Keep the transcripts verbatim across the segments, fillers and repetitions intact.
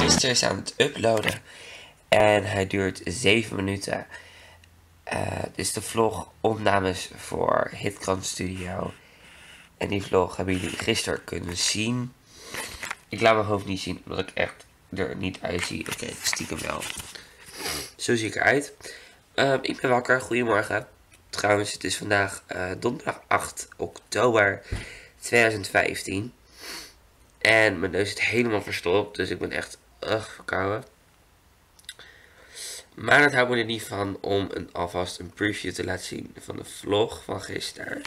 Gisteren is aan het uploaden en hij duurt zeven minuten. Uh, dit is de vlog opnames voor Hitkrant Studio. En die vlog hebben jullie gisteren kunnen zien. Ik laat mijn hoofd niet zien, omdat ik echt er niet uitzie. Oké, okay, stiekem wel. Zo zie ik eruit. Uh, ik ben wakker, goedemorgen. Trouwens, het is vandaag uh, donderdag acht oktober tweeduizend vijftien. En mijn neus zit helemaal verstopt, dus ik ben echt uh, verkouden. Maar dat houdt me er niet van om een, alvast een preview te laten zien van de vlog van gisteren.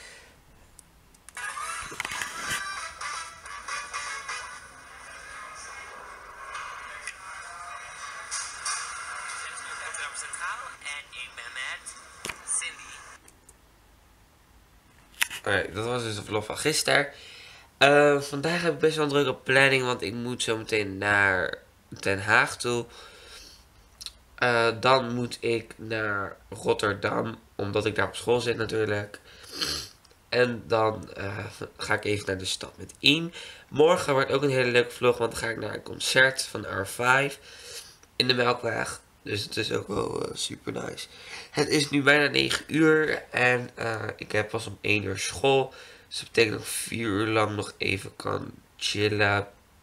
Oké, dat was dus de vlog van gisteren. Uh, vandaag heb ik best wel een drukke planning, want ik moet zo meteen naar Den Haag toe. Uh, dan moet ik naar Rotterdam, omdat ik daar op school zit natuurlijk. En dan uh, ga ik even naar de stad met Ien. Morgen wordt ook een hele leuke vlog, want dan ga ik naar een concert van R vijf in de Melkweg. Dus het is ook wel uh, super nice. Het is nu bijna negen uur en uh, ik heb pas om één uur school. Dus dat betekent dat ik vier uur lang nog even kan chillen.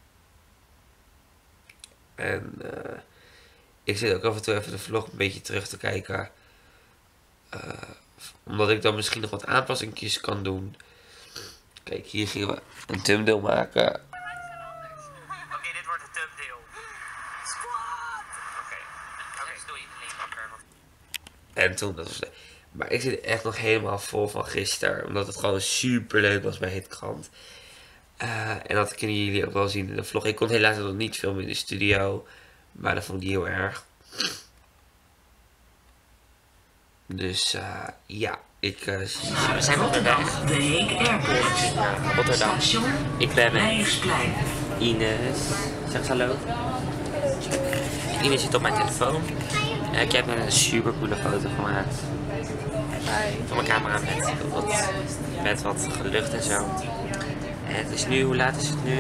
En uh, ik zit ook af en toe even de vlog een beetje terug te kijken. Uh, omdat ik dan misschien nog wat aanpassingjes kan doen. Kijk, hier gingen we een thumbnail maken. Oké, okay, dit wordt een thumbnail. Squad! Oké, okay. Okay, doe je de link wakker. En toen, dat was de... Maar ik zit echt nog helemaal vol van gisteren. Omdat het gewoon super leuk was bij Hitkrant. Uh, en dat kunnen jullie ook wel zien in de vlog. Ik kon helaas nog niet filmen in de studio. Maar dat vond ik heel erg. Dus uh, ja, ik uh, zie je. We zijn op de weg. De Heek Airport. Naar Rotterdam. Ik ben met Ines. Zeg eens hallo. Ines zit op mijn telefoon. Uh, ik heb een super coole foto gemaakt. Van mijn camera met wat, met wat gelucht en zo. En het is nu, hoe laat is het nu?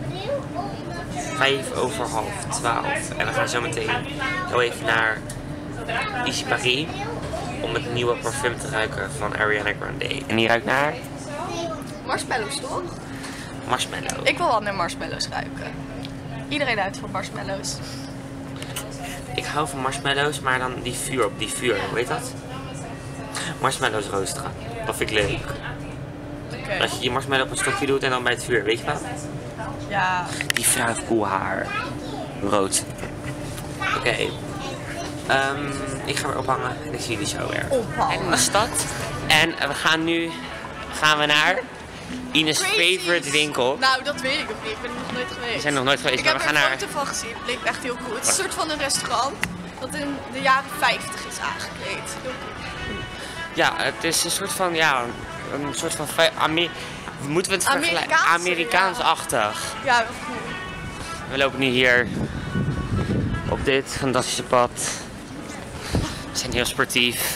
Vijf over half twaalf. En we gaan zo meteen heel even naar Ici Paris om het nieuwe parfum te ruiken van Ariana Grande. En die ruikt naar? Marshmallows, toch? Marshmallow. Ik wil wel naar marshmallows ruiken. Iedereen houdt van marshmallows. Ik hou van marshmallows, maar dan die vuur op die vuur, hoe heet dat? Marshmallows roosteren. Dat vind ik leuk. Okay. Dat je je marshmallow op een stokje doet en dan bij het vuur, weet je wat? Ja. Die vrouw heeft cool haar. Rood. Oké. Okay. Um, ik ga weer ophangen en ik zie jullie zo weer. Ophangen. In de stad. En we gaan nu gaan we naar Ines' favorite winkel. Nou, dat weet ik ook niet. Ik ben er nog nooit geweest. We zijn nog nooit geweest. Ik maar heb we gaan er een naar... foto van gezien. Het leek echt heel cool. Het is een soort van een restaurant dat in de jaren vijftig is aangekleed. Heel cool. Ja, het is een soort van, ja, een soort van, Amer moeten we het vergelijken? Amerikaans-achtig. Ja, ja, cool. We lopen nu hier op dit fantastische pad. We zijn heel sportief.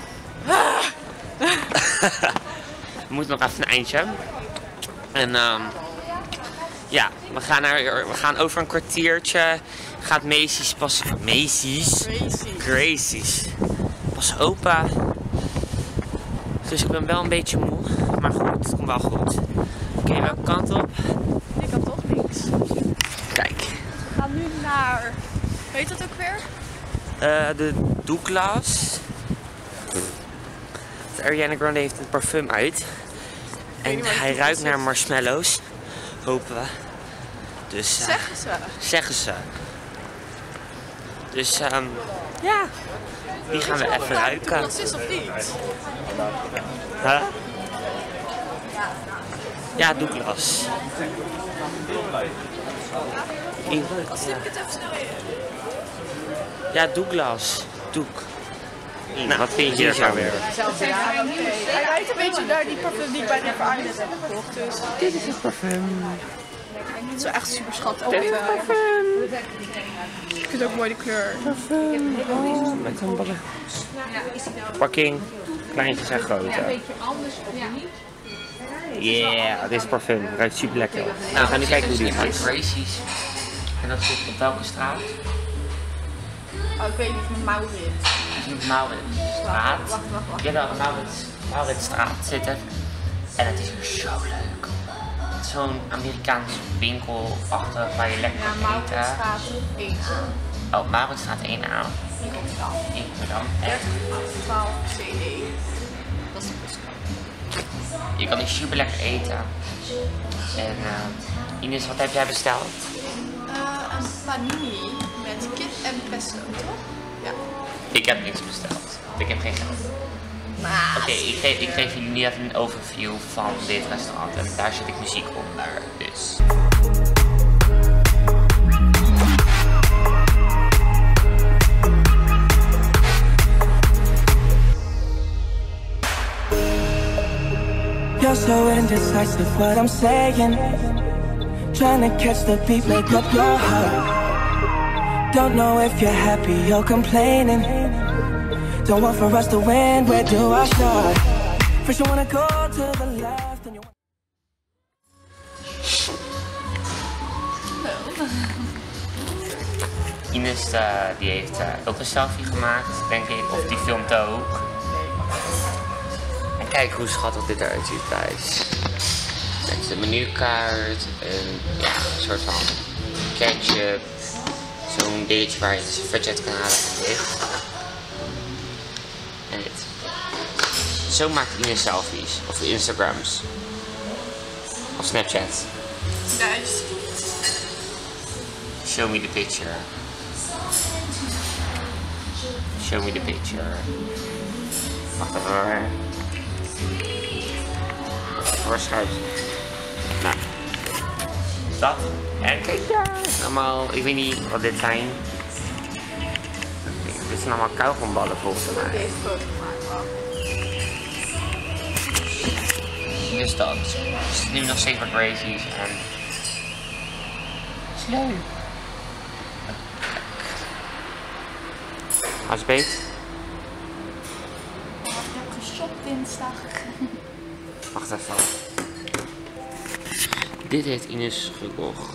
We moeten nog even een eindje. En um, ja, we gaan, naar, we gaan over een kwartiertje. Gaat Macy's pas... Macy's? Gracie's. Pas open. Dus ik ben wel een beetje moe. Maar goed, het komt wel goed. Oké, okay, welke kant op? Ik kan toch links. Kijk. We gaan nu naar... Weet dat ook weer? Uh, de Douglas. Ariana Grande heeft een parfum uit. En hij ruikt naar marshmallows. Hopen we. Dus, uh, zeggen ze. Zeggen ze. Dus um, ja. Die gaan we even ruiken. Douglas is of niet? Huh? Ja, Douglas. In... Als ik het even snel in. Ja, Douglas. Doek. Nou, wat vind je hiervan weer? Hij ruikt een beetje naar die parfum die ik bij de Vereinigen heb gekocht. Dus. Dit is het parfum. Het is wel echt super schattig. Dit is het parfum. Ik vind ook mooi de kleur. Parfum. Oh, met een ballen. Pakking. Kleintjes en grote. Yeah, dit is parfum. Ruikt super lekker. Nou, we gaan nu kijken hoe die gaat. Gracie's. En dat zit op welke straat? Oh, ik weet niet, met Maurits. Dat is op Mauritsstraat. Wacht, wacht, wacht. Ja, op Maurits, Mauritsstraat zit het. En het is hier zo leuk. Het is zo'n Amerikaans winkelachtig waar je lekker Ja, kan eten. Mauritsstraat één A. Oh, Mauritsstraat één A. In Rotterdam. In Rotterdam. dertig twaalf C D. Dat is de postcode. Je kan hier super lekker eten. En uh, Ines, wat heb jij besteld? Uh, een panini met kip en pesto, toch? Ja. Ik heb niks besteld. Ik heb geen geld. Maar... Oké, okay, ik, geef, ik geef jullie nu even een overview van dit restaurant. En daar zet ik muziek onder. Dus. You're so indecisive what I'm saying. Trying to catch the beat, make up your heart. Don't know if you're happy or complaining. Don't want for us to win, where do I start? First you wanna go to the left and you Ines uh, die heeft uh, ook een selfie gemaakt, denk ik. Of die filmt ook. En kijk hoe schattig dit eruit ziet, guys. Dit is de menukaart. En ja, een soort van ketchup. Zo'n dingetje waar je dus budget kan halen van dit. En dit. Zo maakt Ines selfies. Of Instagrams. Of Snapchat. Nice. Show me the picture. Show me the picture. Wacht even hoor. Waar schuift? Nou. Dat. En kijk daar. Allemaal, ik weet niet wat dit zijn. Dit zijn allemaal kauwgomballen volgens mij. Deze foto gemaakt, man. Dus dat. Het is nu nog steeds wat crazies en... Het is leuk. Als beet. Ik heb geshopt dinsdag. Wacht even. Dit heeft Ines gekocht.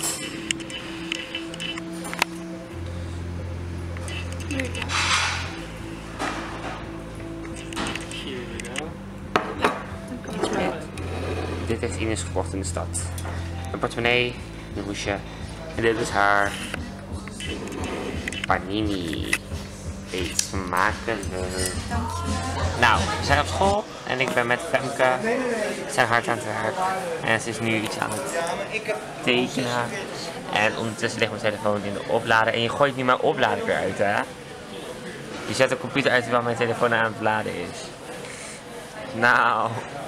Dit heeft Ines gekocht in de stad. Een portemonnee, een hoesje. En dit is haar panini. Eet smakelijk. Nou, we zijn op school en ik ben met Femke. We zijn hard aan het werk. En ze is nu iets aan het tekenen. En ondertussen ligt mijn telefoon in de oplader. En je gooit niet mijn oplader weer uit, hè? Je zet de computer uit terwijl mijn telefoon aan het laden is. Nou.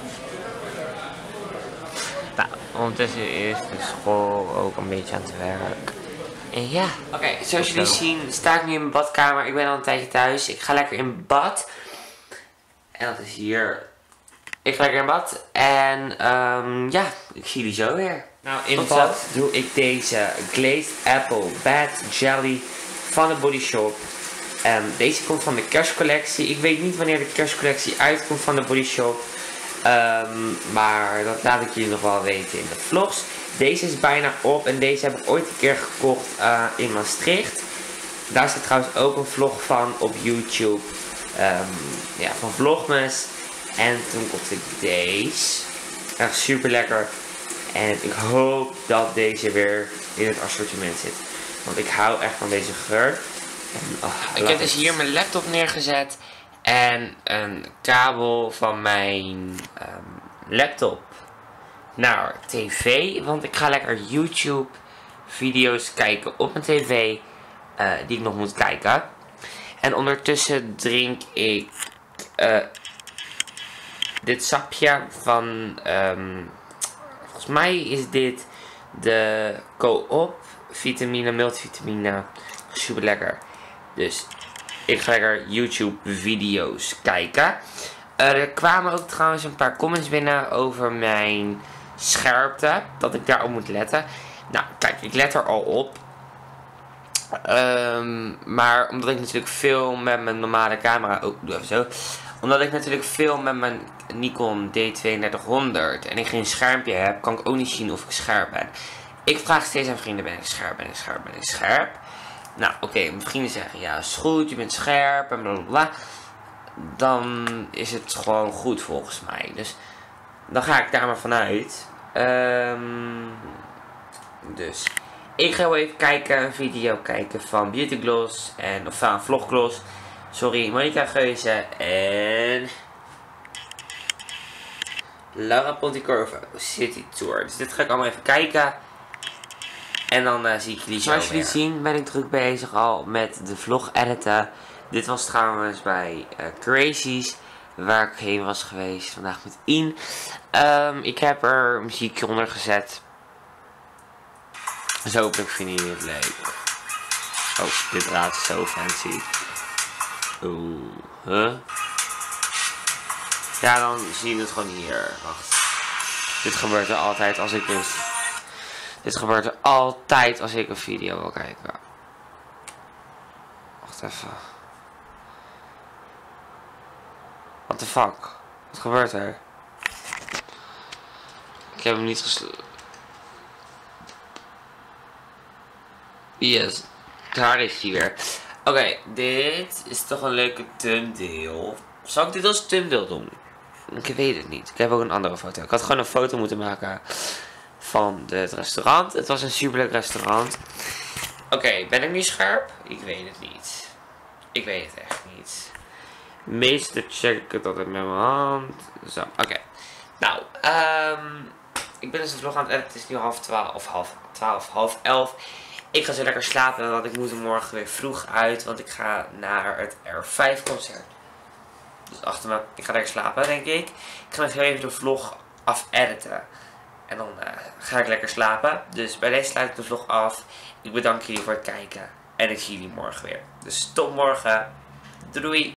Nou, ondertussen is de school ook een beetje aan het werk. En ja. Oké, okay, zoals jullie zien sta ik nu in mijn badkamer. Ik ben al een tijdje thuis. Ik ga lekker in bad. En dat is hier. Ik ga lekker in bad. En um, ja, ik zie jullie zo weer. Nou, in bad doe ik deze Glazed Apple Bad Jelly van de Body Shop. Um, deze komt van de kerstcollectie. Ik weet niet wanneer de kerstcollectie uitkomt van de Body Shop. Um, maar dat laat ik jullie nog wel weten in de vlogs. Deze is bijna op en deze heb ik ooit een keer gekocht uh, in Maastricht. Daar zit trouwens ook een vlog van op YouTube. Um, ja, van Vlogmas. En toen kocht ik deze. Echt super lekker. En ik hoop dat deze weer in het assortiment zit. Want ik hou echt van deze geur. En, oh, ik heb dus hier mijn laptop neergezet. En een kabel van mijn um, laptop naar tv. Want ik ga lekker YouTube video's kijken op mijn tv. Uh, die ik nog moet kijken. En ondertussen drink ik uh, dit sapje van... Um, volgens mij is dit de Co-op vitamine, multivitamine. Super lekker. Dus ik ga lekker YouTube video's kijken. Uh, er kwamen ook trouwens een paar comments binnen over mijn scherpte. Dat ik daarop moet letten. Nou, kijk, ik let er al op. Um, maar omdat ik natuurlijk film met mijn normale camera. Oh, doe even zo. Omdat ik natuurlijk film met mijn Nikon D tweeëndertig honderd. En ik geen schermpje heb, kan ik ook niet zien of ik scherp ben. Ik vraag steeds aan vrienden, ben ik scherp, ben ik scherp, ben ik scherp? Nou, oké, okay, mijn vrienden zeggen, ja, is goed, je bent scherp en blablabla. Dan is het gewoon goed volgens mij. Dus dan ga ik daar maar vanuit. Um, dus ik ga wel even kijken, een video kijken van Beauty Gloss en, of van Vlog Gloss. Sorry, Monica Geuze en Laura Pontecorvo City Tour. Dus dit ga ik allemaal even kijken. En dan uh, zie ik jullie zo. Zoals jullie zien ben ik druk bezig al met de vlog editen. Dit was trouwens bij uh, Crazy's, waar ik heen was geweest vandaag met Ian. Um, ik heb er muziekje onder gezet. Dus hopelijk vinden jullie het leuk. Oh, dit raad is zo fancy. Oeh, huh? Ja, dan zie je het gewoon hier. Wacht. Dit gebeurt er altijd als ik dus... Dit gebeurt er altijd als ik een video wil kijken. Wacht even. What the fuck? Wat gebeurt er? Ik heb hem niet gesloten. Yes. Daar is hij weer. Oké, okay, dit is toch een leuke thumbnail. Zal ik dit als thumbnail doen? Ik weet het niet. Ik heb ook een andere foto. Ik had gewoon een foto moeten maken van het restaurant. Het was een superleuk restaurant. Oké, okay, ben ik nu scherp? Ik weet het niet. Ik weet het echt niet. Meestal check ik het altijd met mijn hand. Zo, oké. Okay. Nou, um, ik ben dus de vlog aan het editen. Het is nu half twaalf, of half twaalf, half elf. Ik ga zo lekker slapen, want ik moet er morgen weer vroeg uit. Want ik ga naar het R vijf concert. Dus achter me, ik ga lekker slapen, denk ik. Ik ga nog heel even de vlog af editen. En dan uh, ga ik lekker slapen. Dus bij deze sluit ik de vlog af. Ik bedank jullie voor het kijken. En ik zie jullie morgen weer. Dus tot morgen. Doei!